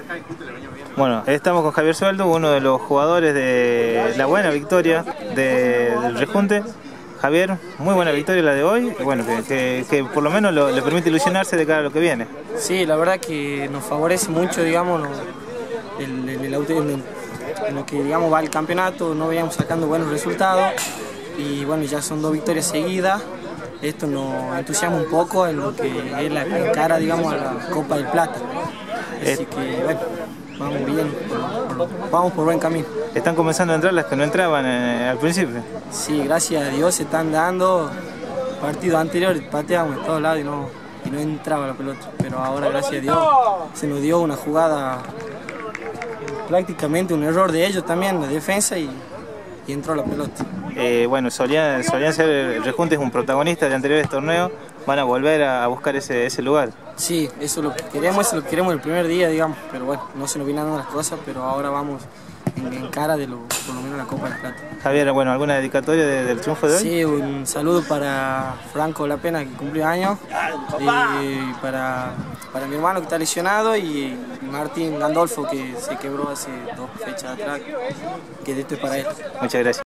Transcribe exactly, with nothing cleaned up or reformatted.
Bueno, estamos con Javier Sueldo, uno de los jugadores de la buena victoria de, del Rejunte. Javier, muy buena victoria la de hoy, y bueno, que, que, que por lo menos lo, le permite ilusionarse de cara a lo que viene. Sí, la verdad que nos favorece mucho, digamos, el, el, el, el, en lo que digamos va el campeonato, no veníamos sacando buenos resultados y bueno, ya son dos victorias seguidas. Esto nos entusiasma un poco en lo que es la cara, digamos, a la Copa del Plata. Así que, bueno, vamos bien, vamos por buen camino. Están comenzando a entrar las que no entraban eh, al principio. Sí, gracias a Dios se están dando. Partidos anteriores pateamos en todos lados y no, y no entraba la pelota. Pero ahora, gracias a Dios, se nos dio una jugada, prácticamente un error de ellos también, la defensa, y, y entró la pelota. Eh, bueno, solían, solían ser, el Rejunte es un protagonista de anteriores torneos, van a volver a, a buscar ese, ese lugar. Sí, eso es lo que queremos, eso es lo que queremos el primer día, digamos, pero bueno, no se nos vienen dando las cosas, pero ahora vamos en, en cara de lo, por lo menos la Copa del Plata. Javier, bueno, ¿alguna dedicatoria de, del triunfo de hoy? Sí, un saludo para Franco La Pena, que cumplió años, y para, para mi hermano que está lesionado, y Martín Gandolfo, que se quebró hace dos fechas atrás, que esto es para él. Muchas gracias.